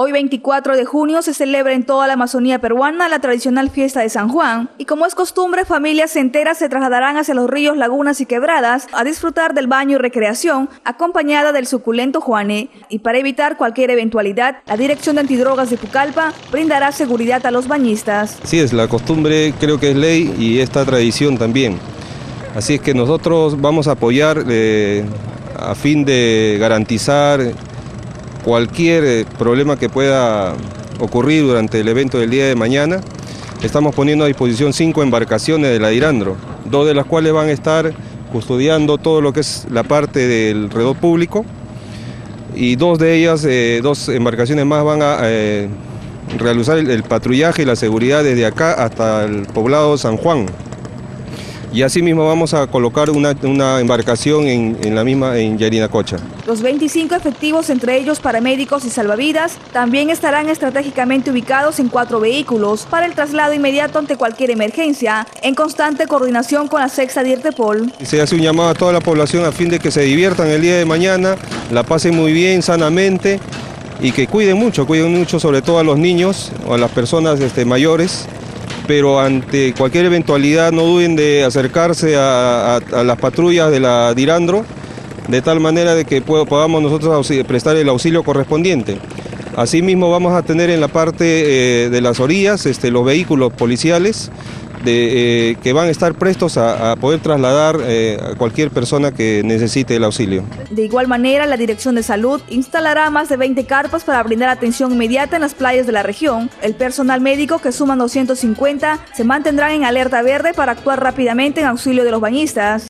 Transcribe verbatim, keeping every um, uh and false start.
Hoy veinticuatro de junio se celebra en toda la Amazonía peruana la tradicional fiesta de San Juan y como es costumbre familias enteras se trasladarán hacia los ríos, lagunas y quebradas a disfrutar del baño y recreación acompañada del suculento juane. Y para evitar cualquier eventualidad, la Dirección de Antidrogas de Pucallpa brindará seguridad a los bañistas. Así es, la costumbre creo que es ley y esta tradición también. Así es que nosotros vamos a apoyar eh, a fin de garantizar cualquier eh, problema que pueda ocurrir durante el evento del día de mañana. Estamos poniendo a disposición cinco embarcaciones de la Dirandro, dos de las cuales van a estar custodiando todo lo que es la parte del redor público y dos de ellas, eh, dos embarcaciones más van a eh, realizar el, el patrullaje y la seguridad desde acá hasta el poblado San Juan. Y asimismo vamos a colocar una, una embarcación en, en la misma en Yarinacocha. Los veinticinco efectivos, entre ellos paramédicos y salvavidas, también estarán estratégicamente ubicados en cuatro vehículos para el traslado inmediato ante cualquier emergencia, en constante coordinación con la Sexta Dirtepol. Se hace un llamado a toda la población a fin de que se diviertan el día de mañana, la pasen muy bien, sanamente y que cuiden mucho, cuiden mucho sobre todo a los niños o a las personas este, mayores. Pero ante cualquier eventualidad no duden de acercarse a, a, a las patrullas de la Dirandro, de tal manera de que podamos nosotros prestar el auxilio correspondiente. Asimismo vamos a tener en la parte eh, de las orillas este, los vehículos policiales de, eh, que van a estar prestos a, a poder trasladar eh, a cualquier persona que necesite el auxilio. De igual manera, la Dirección de Salud instalará más de veinte carpas para brindar atención inmediata en las playas de la región. El personal médico, que suman doscientos cincuenta, se mantendrán en alerta verde para actuar rápidamente en auxilio de los bañistas.